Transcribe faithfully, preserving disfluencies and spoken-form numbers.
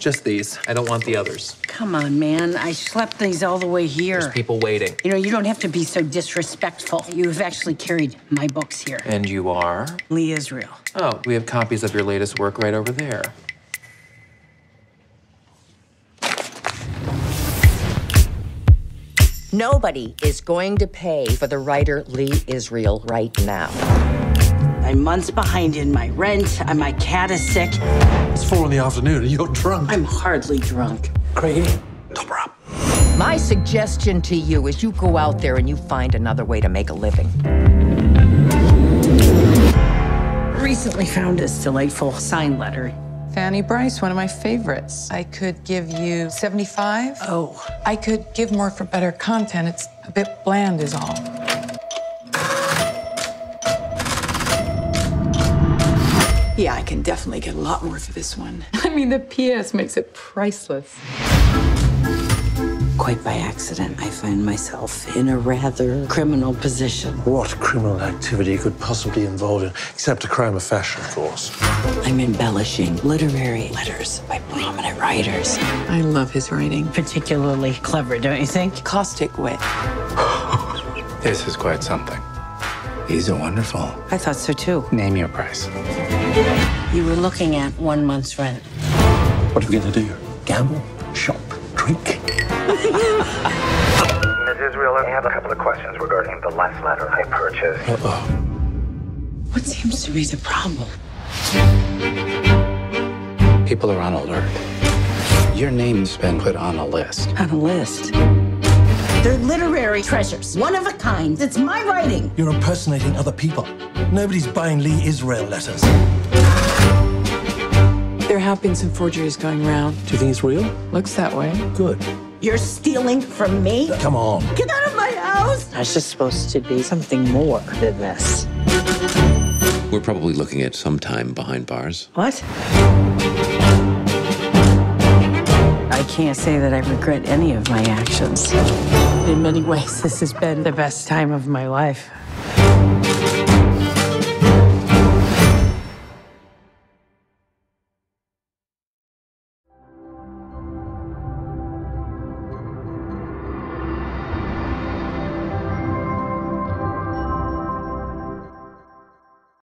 Just these. I don't want the others. Come on, man. I schlepped these all the way here. There's people waiting. You know, you don't have to be so disrespectful. You've actually carried my books here. And you are? Lee Israel. Oh, we have copies of your latest work right over there. Nobody is going to pay for the writer Lee Israel right now. I'm months behind in my rent, and my cat is sick. It's four in the afternoon and you're drunk. I'm hardly drunk. Craigie, top her up. My suggestion to you is you go out there and you find another way to make a living. Recently found this delightful sign letter. Fanny Bryce, one of my favorites. I could give you seventy-five. Oh. I could give more for better content. It's a bit bland is all. Yeah, I can definitely get a lot more for this one. I mean, the P S makes it priceless. Quite by accident, I find myself in a rather criminal position. What criminal activity could possibly involve it, except a crime of fashion, of course? I'm embellishing literary letters by prominent writers. I love his writing. Particularly clever, don't you think? Caustic wit. This is quite something. These are wonderful. I thought so too. Name your price. You were looking at one month's rent. What are we going to do? Gamble? Shop? Drink? Miz Israel, I have a couple of questions regarding the last letter I purchased. Uh-oh. What seems to be the problem? People are on alert. Your name's been put on a list. On a list. They're literary treasures, one of a kind. It's my writing. You're impersonating other people. Nobody's buying Lee Israel letters. There have been some forgeries going around. Do you think it's real? Looks that way. Good. You're stealing from me? Come on. Get out of my house! This is supposed to be something more than this. We're probably looking at some time behind bars. What? I can't say that I regret any of my actions. In many ways, this has been the best time of my life.